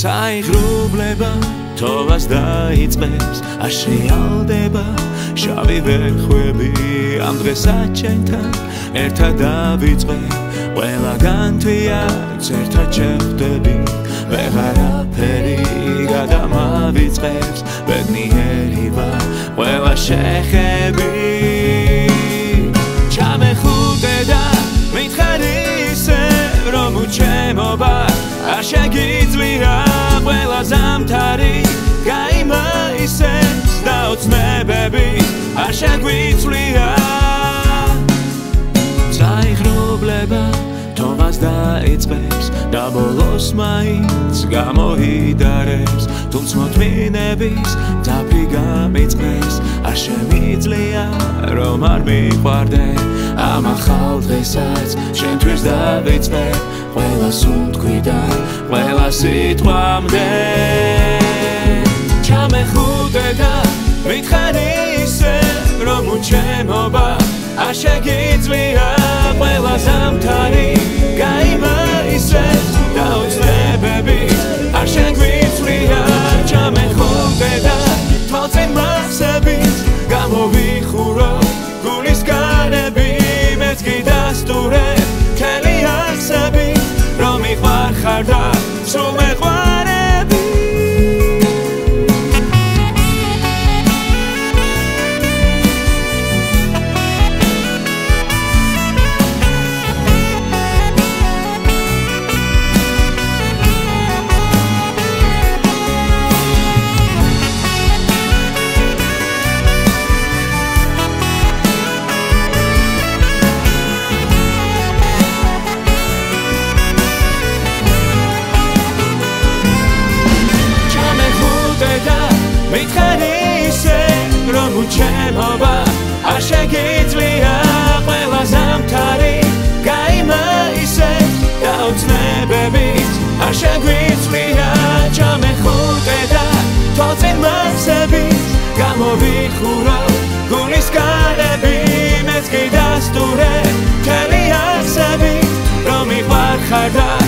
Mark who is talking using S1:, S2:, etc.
S1: წაიღრუბლება თოვას დაიწყებს არ შეალდება შავი ვერხვები ამ დღესაც ჩვენთან ერთად დავიწყებ ყველა განთვიაც ერთად შევხვდები ვეღარაფერი გადამავიწყებს ბედნიერი ვარ ყველა შეხები ჩამეხუტე და მითხარი ისე რომ უჩემობა არ შეგიძლია ყველა ზამთარი გაიმაისებს და ოცნებები არ შეგვიცვლია წაიღრუბლება თოვას დაიწყებს და ბოლოს მაინც გამოიდარებს თუმც მოთმინების ძაფი გამიწყდეს არ შემიძლია რომ არ მიყვარდე ამ ახალ დღესაც შენთვის დავიწყებ ყველა სუნთქვიდან ყველა სიტყვამდე ჩამეხუტე და მითხარი ისე რომ უჩემობა არ შეგიძლია ყველა ზამთარი გაიმაისებს და ოცნებები არ შეგვიცვლია ჩამეხუტე და თვალწინ მასებით გამოვიხურო გულის განები მეც კი დასტურებ მთელი არსებით რომ მიყვარხარ და სულ მეყვარები ჩემობა არ შეგიძლია ყველა ზამთარი გაიმაისებს და ოცნებებით არ შეგვიცვლია ჩამეხუტე და თვალწინ მასებით გამოვიხურო გულის განები მეც კი დასტურებ მთელი არსებით რომ მიყვარხარ და